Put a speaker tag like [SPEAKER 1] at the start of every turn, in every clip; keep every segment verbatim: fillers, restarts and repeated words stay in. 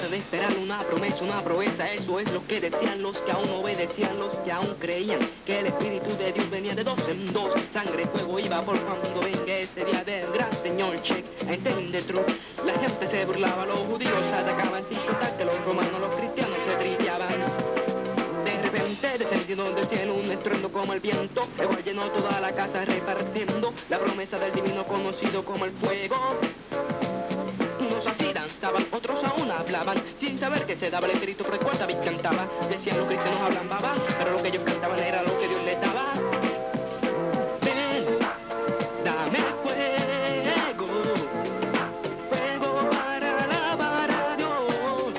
[SPEAKER 1] de esperar una promesa, una proeza. Eso es lo que decían los que aún obedecían, los que aún creían que el Espíritu de Dios venía de dos en dos. Sangre, fuego iba por cuando venga ese día del gran Señor. Check, entend the truth. La gente se burlaba, los judíos atacaban sin chutar, que los romanos, los cristianos se trillaban. De repente descendiendo del cielo un estruendo como el viento, luego llenó toda la casa repartiendo la promesa del divino conocido como el fuego. Unos así danzaban, otros aún hablaban, sin saber que se daba el Espíritu, recuerda, David cantaba. Decían los cristianos hablan baba, pero lo que ellos cantaban era lo que Dios les daba. Ven, dame fuego, fuego para alabar a Dios.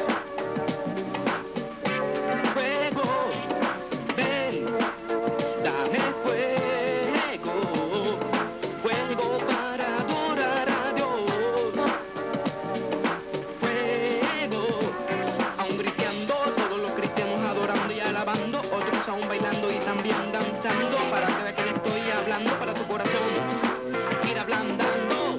[SPEAKER 1] Fuego, ven, dame fuego, fuego para adorar a Dios. Aún gritando, todos los cristianos adorando y alabando, otros aún bailando y también danzando, para que veas que le estoy hablando para tu corazón, ir ablandando.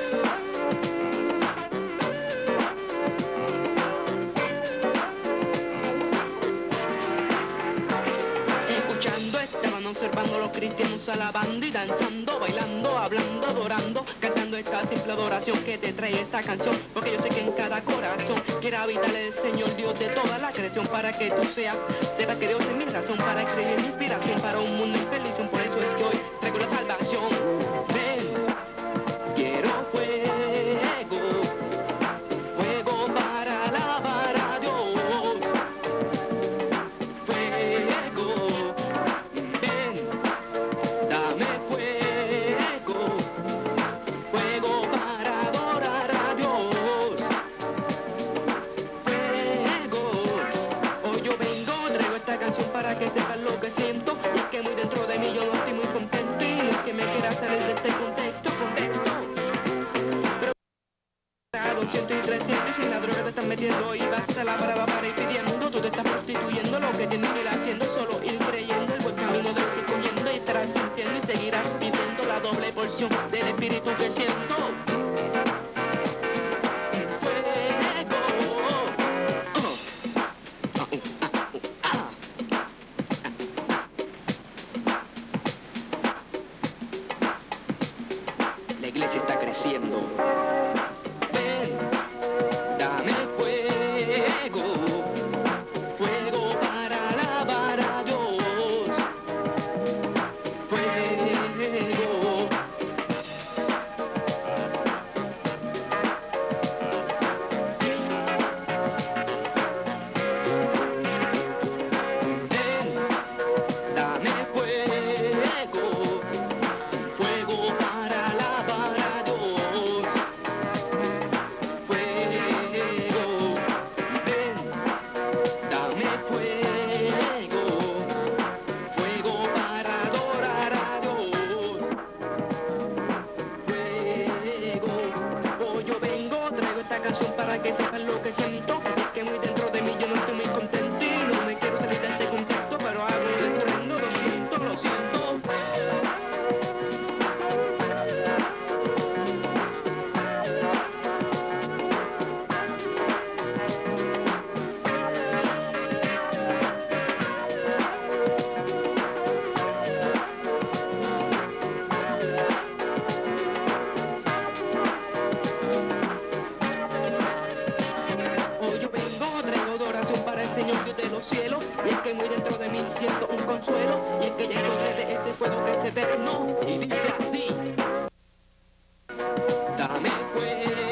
[SPEAKER 1] Escuchando, estaban observando los cristianos alabando y danzando, bailando, hablando, adorando, cantando esta simple adoración que te trae esta canción, porque yo sé que en cada corazón quiere habitar el Señor Dios de toda la creación, para que tú seas, sepas que Dios es mi razón, para creer mi inspiración, para un mundo infeliz. Por eso es que hoy traigo la salvación. Ven, quiero fuego, fuego para alabar a Dios. Fuego, ven, dame fuego, fuego para adorar a Dios. Hoy yo vengo, traigo esta canción para que sepas lo que siento. Y es que muy dentro de mí yo no estoy muy contento, y no es que me quiera salir de este contexto, contexto. Pero a doscientos y trescientos, y si la droga te están metiendo y vas a la parada para ir pidiendo, tú te estás prostituyendo. Lo que tienes que ir haciendo es solo ir creyendo el buen camino del que cogiendo, y estarás sintiendo y seguirás pidiendo la doble porción del Espíritu que siento. La iglesia está creciendo. Ven, dame fuego, fuego para alabar a Dios. Fuego. Ven, dame fuego, fuego para alabar a Dios. Fuego, ven, dame fuego, fuego para adorar a Dios. Fuego, hoy yo vengo, traigo esta canción para que sepan lo que siento. Es que muy dentro de mí yo no estoy muy contento y no me quiero salir de este contexto, pero hago el estruendo, lo siento, lo siento. Hoy yo vengo, traigo adoración para el Señor Dios de los cielos, y es que muy dentro de mí siento un consuelo, y es que ya encontré de este fuego que es eterno, y dice así: dame fuego.